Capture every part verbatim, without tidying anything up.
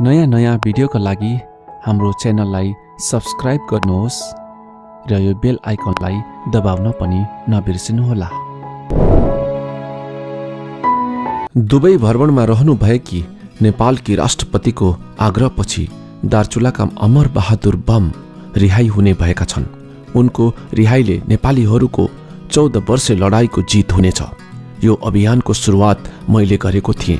नयाँ नयाँ भिडियोका लागि हाम्रो च्यानललाई सब्स्क्राइब गर्नुहोस् र यो बेल आइकनलाई दबाउन पनि नबिर्सनुहोला। दुबई भ्रमणमा रहनु भएकी नेपालकी राष्ट्रपतिको आग्रहपछि दार्चुलाका अमर बहादुर बम रिहाई हुने भएका छन्। उनको रिहाईले नेपालीहरूको चौध वर्षे लडाईँको जित हुनेछ। यो अभियानको सुरुवात मैले गरेको थिएँ।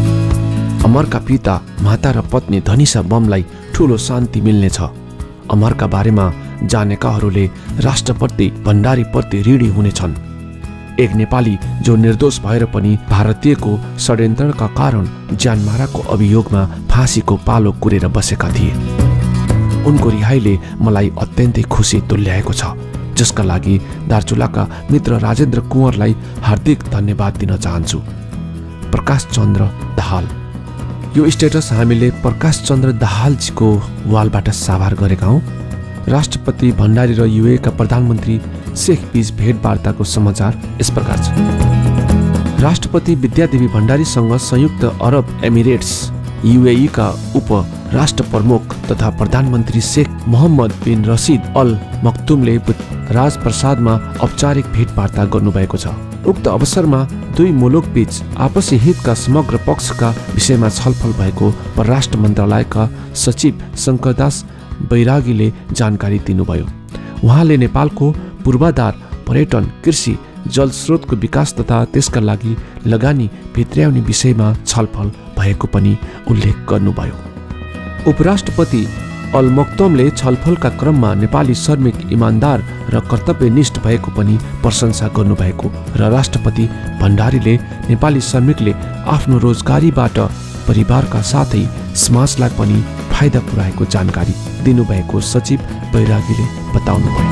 अमरका पिता, माता र पत्नी धनिषा बमलाई ठूलो शान्ति मिल्नेछ। अमरका बारेमा जानेकाहरूले राष्ट्रपति भण्डारीप्रति ऋणी हुनेछन्। एक नेपाली जो निर्दोष भएर पनि भारतीयको षड्यन्त्रका कारण ज्यानमाराको अभियोगमा फाँसीको पालो कुरेर बसेका थिए। उनको रिहाईले मलाई अत्यन्तै खुसी तुल्याएको छ, जसका लागि दार्चुलाका मित्र राजेन्द्र कुँवरलाई हार्दिक धन्यवाद दिन चाहन्छु। प्रकाश चन्द्र दाहाल। यो स्टेटस हामीले प्रकाश चन्द्र दाहालजीको वालबाट साभार गरेका हौं। राष्ट्रपति भण्डारी र युए का प्रधानमन्त्री शेख बीच भेटवार्ताको समाचार यस प्रकार छ। राष्ट्रपति विद्यादेवी भण्डारीसँग संयुक्त अरब एमिरेट्स यूएई का उप राष्ट्र प्रमुख तथा प्रधानमन्त्री Sheikh Mohammed bin Rashid Al मक्तुमले राजप्रसादमा औपचारिक भेटवार्ता गर्नुभएको छ। उक्त अवसरमा दुई मुलुक बीच आपसी हितका समग्र पक्षका विषयमा छलफल भएको परराष्ट्र मन्त्रालयका सचिव शंकरदास बैरागीले जानकारी दिनुभयो। उहाँले नेपालको पूर्वाधार, पर्यटन, कृषि, जलस्रोतको विकास तथा त्यसका लागि लगानी भित्र्याउने विषयमा छलफल भएको पनि उल्लेख गर्नुभयो। उपराष्ट्रपति अल मक्तुमले छलफलका क्रममा नेपाली श्रमिक इमानदार र कर्तव्यनिष्ठ भएको पनि प्रशंसा गर्नुभएको र राष्ट्रपति भण्डारीले नेपाली श्रमिकले आफ्नो रोजगारीबाट परिवारका साथै समाजलाई पनि फाइदा पुर्याएको जानकारी दिनुभएको सचिव बैरागीले बताउनुभयो।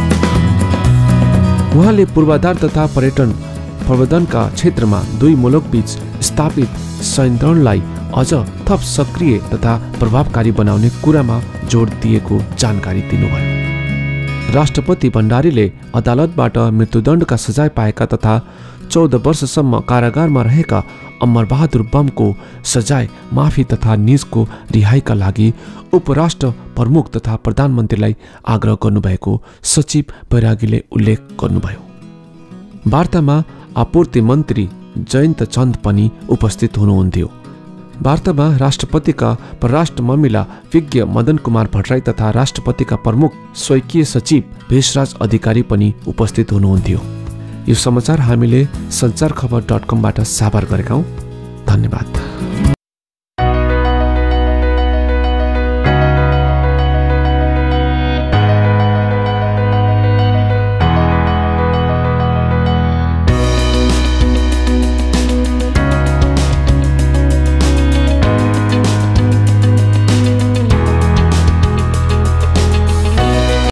उहाँले पूर्वाधार तथा पर्यटन प्रबन्धनका क्षेत्रमा दुई मुलुक बीच स्थापित संयन्त्रलाई अझ थप सक्रिय तथा प्रभावकारी बनाउने कुरामा जोड दिएको जानकारी दिनुभयो। राष्ट्रपति भण्डारीले अदालतबाट मृत्युदण्डका सजाय पाएका तथा चौध वर्षसम्म कारागारमा रहेका अमर बहादुर बमको सजाय माफी तथा निजको रिहाईका लागि उपराष्ट्र प्रमुख तथा प्रधानमन्त्रीलाई आग्रह गर्नुभएको सचिव बैरागीले उल्लेख गर्नुभयो। वार्तामा आपूर्ति मन्त्री जयन्त चन्द पनि उपस्थित हुनुहुन्थ्यो। वार्तामा राष्ट्रपतिका परराष्ट्र मामिला विज्ञ मदन कुमार भट्टराई तथा राष्ट्रपतिका प्रमुख स्वकीय सचिव भेषराज अधिकारी पनि उपस्थित हुनुहुन्थ्यो। यो समाचार हामीले सञ्चार खबर डट कमबाट साभार गरेका हौं। धन्यवाद।